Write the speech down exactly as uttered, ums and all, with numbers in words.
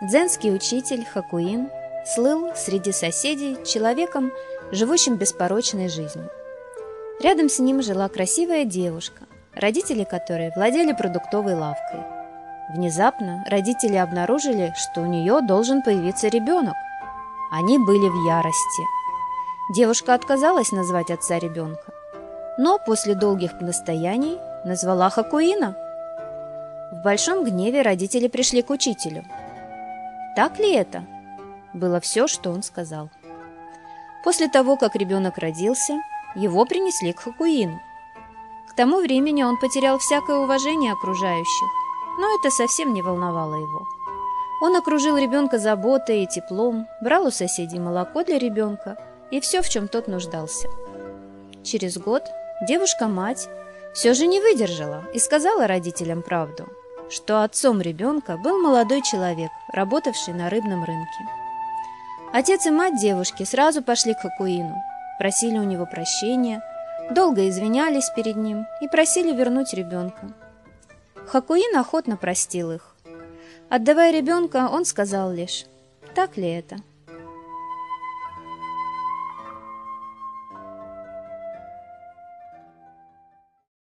Дзенский учитель Хакуин слыл среди соседей человеком, живущим беспорочной жизнью. Рядом с ним жила красивая девушка, родители которой владели продуктовой лавкой. Внезапно родители обнаружили, что у нее должен появиться ребенок. Они были в ярости. Девушка отказалась назвать отца ребенка, но после долгих настояний назвала Хакуина. В большом гневе родители пришли к учителю. «Так ли это?» было все, что он сказал. После того, как ребенок родился, его принесли к Хакуину. К тому времени он потерял всякое уважение окружающих, но это совсем не волновало его. Он окружил ребенка заботой и теплом, брал у соседей молоко для ребенка и все, в чем тот нуждался. Через год девушка-мать все же не выдержала и сказала родителям правду, что отцом ребенка был молодой человек, работавший на рыбном рынке. Отец и мать девушки сразу пошли к Хакуину, просили у него прощения, долго извинялись перед ним и просили вернуть ребенка. Хакуин охотно простил их. Отдавая ребенка, он сказал лишь: «Так ли это?»